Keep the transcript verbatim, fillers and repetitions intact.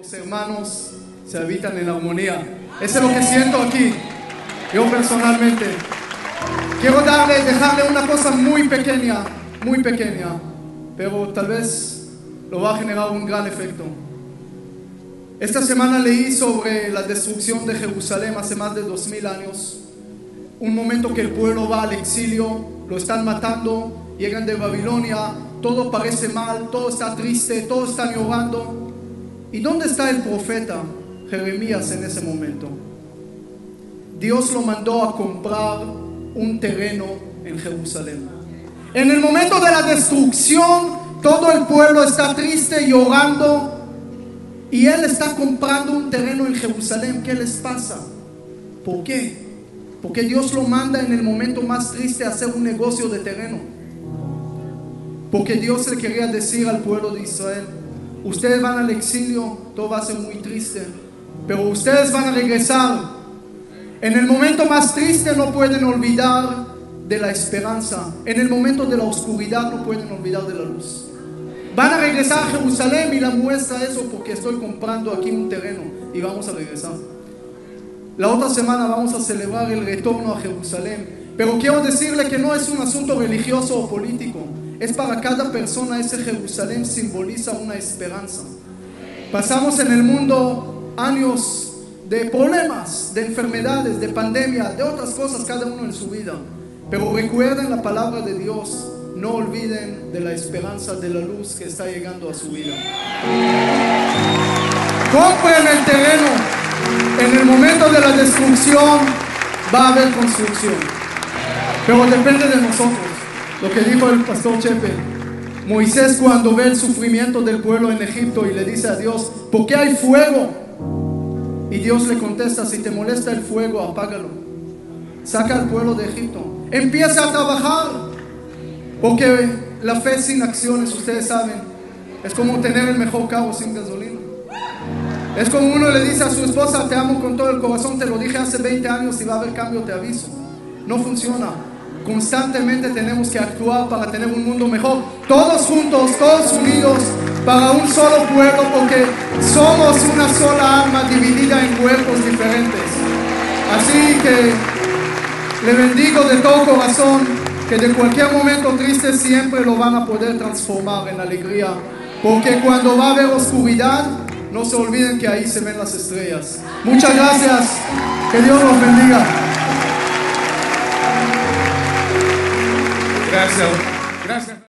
los hermanos se habitan en armonía. Eso es lo que siento aquí, yo personalmente. Quiero darle, dejarle una cosa muy pequeña, muy pequeña, pero tal vez lo va a generar un gran efecto. Esta semana leí sobre la destrucción de Jerusalén hace más de dos mil años. Un momento que el pueblo va al exilio, lo están matando, llegan de Babilonia, todo parece mal, todo está triste, todos están llorando. ¿Y dónde está el profeta Jeremías en ese momento? Dios lo mandó a comprar un terreno en Jerusalén. En el momento de la destrucción, todo el pueblo está triste, llorando, y él está comprando un terreno en Jerusalén. ¿Qué les pasa? ¿Por qué? Porque Dios lo manda en el momento más triste a hacer un negocio de terreno. Porque Dios le quería decir al pueblo de Israel: ustedes van al exilio, todo va a ser muy triste, pero ustedes van a regresar. En el momento más triste no pueden olvidar de la esperanza. En el momento de la oscuridad no pueden olvidar de la luz. Van a regresar a Jerusalén, y la muestra eso porque estoy comprando aquí un terreno y vamos a regresar. La otra semana vamos a celebrar el retorno a Jerusalén, pero quiero decirle que no es un asunto religioso o político. Es para cada persona. Ese Jerusalén simboliza una esperanza. Pasamos en el mundo años de problemas, de enfermedades, de pandemia, de otras cosas, cada uno en su vida. Pero recuerden la palabra de Dios. No olviden de la esperanza de la luz que está llegando a su vida. Compren el terreno. En el momento de la destrucción va a haber construcción, pero depende de nosotros. Lo que dijo el pastor Chepe, Moisés cuando ve el sufrimiento del pueblo en Egipto y le dice a Dios: ¿por qué hay fuego? Y Dios le contesta: si te molesta el fuego, apágalo. Saca al pueblo de Egipto, empieza a trabajar, porque la fe sin acciones, ustedes saben, es como tener el mejor carro sin gasolina. Es como uno le dice a su esposa: te amo con todo el corazón, te lo dije hace veinte años y va a haber cambio, te aviso. No funciona. Constantemente tenemos que actuar para tener un mundo mejor, todos juntos, todos unidos, para un solo pueblo, porque somos una sola alma dividida en cuerpos diferentes. Así que le bendigo de todo corazón, que de cualquier momento triste siempre lo van a poder transformar en alegría, porque cuando va a haber oscuridad, no se olviden que ahí se ven las estrellas. Muchas gracias. Que Dios los bendiga. Gracias. Gracias.